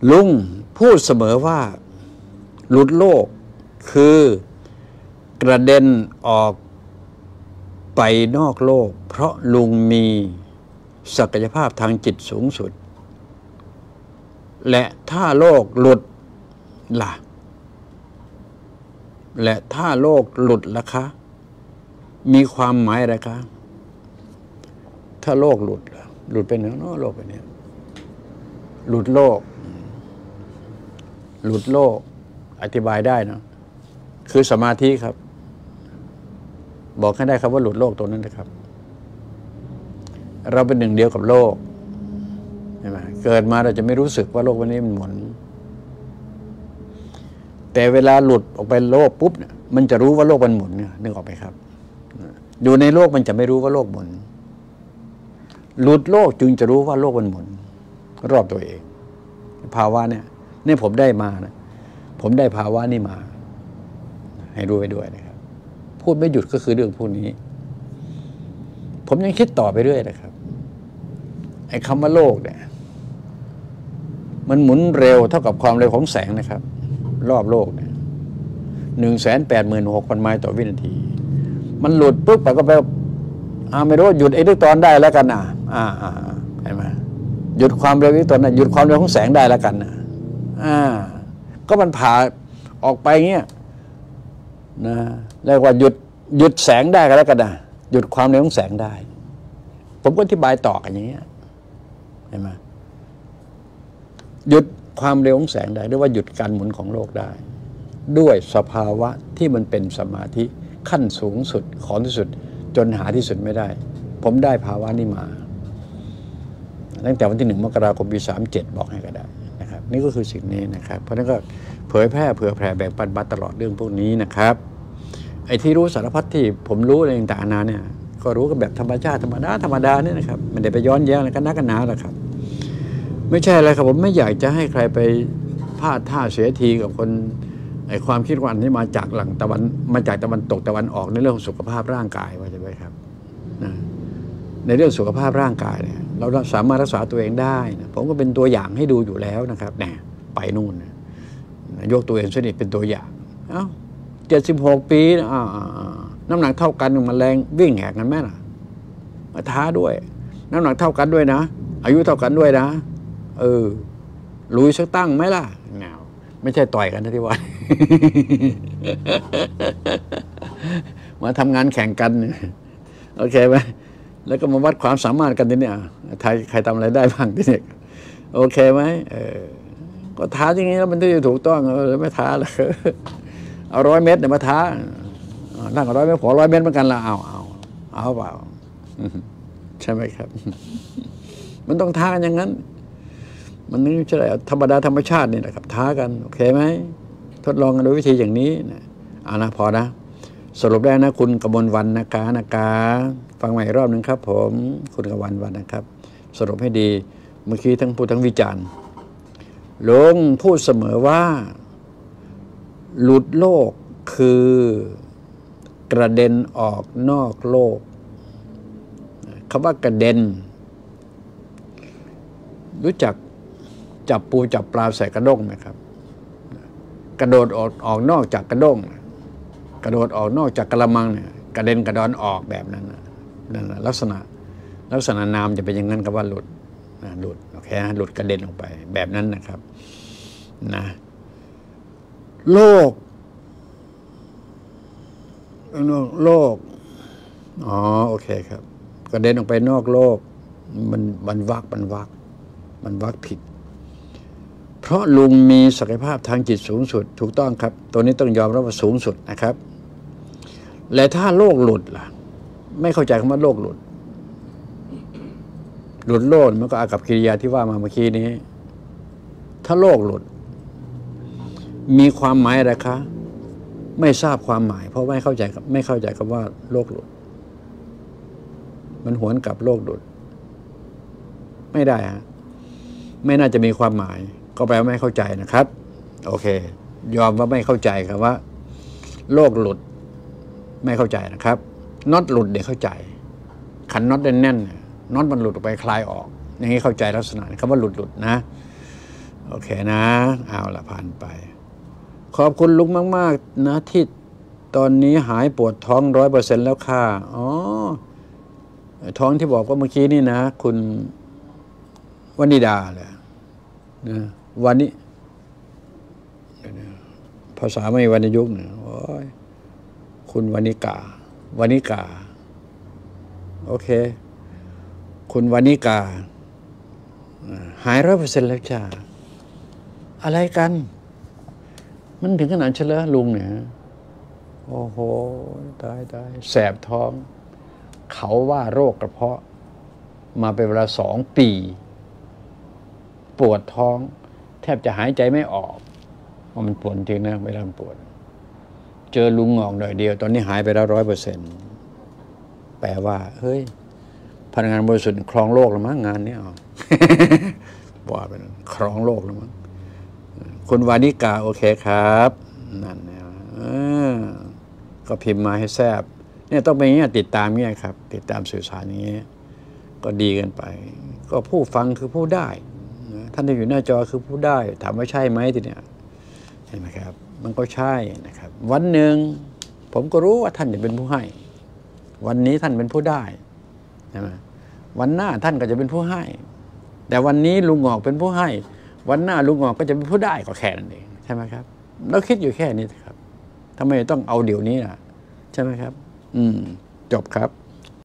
ลุงพูดเสมอว่าหลุดโลกคือกระเด็นออกไปนอกโลกเพราะลุงมีศักยภาพทางจิตสูงสุดและถ้าโลกหลุดล่ะและถ้าโลกหลุดล่ะคะมีความหมายอะไรคะถ้าโลกหลุดไปไหนเนาะโลกไปเนี่ยหลุดโลกอธิบายได้นะคือสมาธิครับบอกให้ได้ครับว่าหลุดโลกตัวนั้นนะครับเราเป็นหนึ่งเดียวกับโลกใช่ไหมเกิดมาเราจะไม่รู้สึกว่าโลกวันนี้มันหมุนแต่เวลาหลุดออกไปโลกปุ๊บเนี่ยมันจะรู้ว่าโลกมันหมุนเนี่ยนึกออกไหมครับอยู่ในโลกมันจะไม่รู้ว่าโลกหมุนหลุดโลกจึงจะรู้ว่าโลกมันหมุนรอบตัวเองภาวะเนี่ยผมได้มานะผมได้ภาวะนี่มาให้รู้ไปด้วยนะครับพูดไม่หยุดก็คือเรื่องพวกนี้ผมยังคิดต่อไปเรื่อยนะครับไอ้คำว่าโลกเนี่ยมันหมุนเร็วเท่ากับความเร็วของแสงนะครับรอบโลกเนี่ย186,000 ไมล์ต่อวินาทีมันหลุดปุ๊บก็ไปไม่รู้หยุดไอ้ด้วยตอนได้แล้วกันเห็นไหมหยุดความเร็วนี้ตอนนั้นหยุดความเร็วของแสงได้แล้วกันก็มันผ่าออกไปเงี้ยนะเรียกว่าหยุดแสงได้ก็แล้วกันหยุดความเร็วของแสงได้ผมก็อธิบายต่อกันอย่างเงี้ยเห็นไหมหยุดความเร็วของแสงได้หรือว่าหยุดการหมุนของโลกได้ด้วยสภาวะที่มันเป็นสมาธิขั้นสูงสุดของที่สุดจนหาที่สุดไม่ได้ผมได้ภาวะนี้มาตั้งแต่วันที่1 มกราคม ปี 37บอกให้ก็ได้นะครับนี่ก็คือสิ่งนี้นะครับเพราะนั้นก็เผยแพร่เผื่อแผ่แบ่งปันมาตลอดเรื่องพวกนี้นะครับไอ้ที่รู้สารพัดที่ผมรู้อะไรต่างๆนาเนี่ยก็รู้กันแบบธรรมชาติธรรมดาเนี่ยนะครับไม่ได้ไปย้อนแย้งอะไรกันนักกันหนาหรอกครับไม่ใช่อะไรครับผมไม่อยากจะให้ใครไปพลาดท่าเสียทีกับคนไอ้ความคิดว่าอันนี้มาจากตะวันตกตะวันออกในเรื่องของสุขภาพร่างกายว่าจะไปครับนะในเรื่องสุขภาพร่างกายเนี่ยเราสามารถรักษาตัวเองได้นะผมก็เป็นตัวอย่างให้ดูอยู่แล้วนะครับเนี่ยไปนู่นนะยกตัวเองสนิทเป็นตัวอย่าง76 ปีนะน้ำหนักเท่ากันมันแรงวิ่งแหกกันไหมล่ะมาท้าด้วยน้ำหนักเท่ากันด้วยนะอายุเท่ากันด้วยนะลุยสักตั้งไหมล่ะเงาไม่ใช่ต่อยกันนะที่ว่า มาทำงานแข่งกันโอเคไหมแล้วก็มาวัดความสามารถกันทีนี้ใครทำอะไรได้บ้างทีนี้โอเคไหมก็ท้าอย่างนี้แล้วมันจะถูกต้องไม่ท้าเลยเอา100 เมตรเนี่ยมาท้านั่ง100 เมตรขอ100 เมตรเหมือนกันละเอาเปล่าใช่ไหมครับมันต้องท้ากันอย่างนั้นมันไม่ใช่ธรรมดาธรรมชาตินี่แหละครับท้ากันโอเคไหมทดลองกันโดยวิธีอย่างนี้นะพอนะสรุปได้นะคุณกมลวรรณนะคะฟังใหม่อีกรอบนึงครับผมคุณกมลวรรณนะครับสรุปให้ดีเมื่อกี้ทั้งพูดทั้งวิจารณ์ลุงพูดเสมอว่าหลุดโลกคือกระเด็นออกนอกโลกคำว่ากระเด็นรู้จักจับปูจับปลาใส่กระด้งไหมครับกระโดดออกนอกจากกระด้งกระโดดออกนอกจากกระมังเนี่ยกระเด็นกระดอนออกแบบนั้นนั่นลักษณะนามจะเป็นอย่างนั้นกับว่าหลุดโอเคหลุดกระเด็นออกไปแบบนั้นนะครับนะโลกโอเคครับกระเด็นออกไปนอกโลกมันวักผิดเพราะลุงมีศักยภาพทางจิตสูงสุดถูกต้องครับตัวนี้ต้องยอมรับว่าสูงสุดนะครับและถ้าโลกหลุดล่ะไม่เข้าใจคำว่าโลกหลุดโลกมันก็อากับกิริยาที่ว่ามาเมื่อกี้นี้ถ้าโลกหลุดมีความหมายอะไรคะไม่ทราบความหมายเพราะไม่เข้าใจคำว่าโลกหลุดมันหวนกับโลกหลุดไม่ได้ไม่น่าจะมีความหมายก็แปลว่าไม่เข้าใจนะครับโอเคยอมว่าไม่เข้าใจครับว่าโลกหลุดไม่เข้าใจนะครับน็อตหลุดเดี๋ยวเข้าใจขันน็อตแน่นๆน็อตมันหลุดออกไปคลายออกอย่างนี้เข้าใจลักษณะคำว่าหลุดนะโอเคเคนะเอาละผ่านไป ขอบคุณลุงมากๆนะที่ตอนนี้หายปวดท้อง100%แล้วค่ะอ๋อท้องที่บอกว่าเมื่อกี้นี่นะคุณวนิดาแหละนะวันนี้ภาษาไม่วรรณยุกต์เนี่ยโอ้ยคุณวนิกาโอเคคุณวนิกาหาย100%แล้วจ้าอะไรกันมันถึงขนาดเฉลยลุงเนี่ยโอ้โหตายแสบท้องเขาว่าโรคกระเพาะมาเป็นเวลา2 ปีปวดท้องแทบจะหายใจไม่ออกเพราะมันปวดจริงนะเวลามันปวดเจอลุงงอกหน่อยเดียวตอนนี้หายไปแล้ว100%แปลว่าเฮ้ยพนักงานบริษัทครองโลกแล้วมั้งงานนี้อ๋อ ว่าเป็นครองโลกแล้วมั้งคุณวานิกาโอเคครับนั่นนะก็พิมพ์มาให้แซบเนี่ยต้องเป็นอย่างนี้ติดตามเงี้ยครับติดตามสื่อสารอย่างเงี้ยก็ดีกันไปก็ผู้ฟังคือผู้ได้ท่านที่อยู่หน้าจอคือผู้ได้ถามว่าใช่ไหมทีเนี้ยเห็นไหมครับมันก็ใช่นะครับวันหนึ่งผมก็รู้ว่าท่านจะเป็นผู้ให้วันนี้ท่านเป็นผู้ได้ใช่ไหมวันหน้าท่านก็จะเป็นผู้ให้แต่วันนี้ลุงงอกเป็นผู้ให้วันหน้าลุงงอกก็จะเป็นผู้ได้ก็แค่นั้นเองใช่ไหมครับเราคิดอยู่แค่นี้ครับทำไมต้องเอาเดี๋ยวนี้ล่ะใช่ไหมครับจบครับ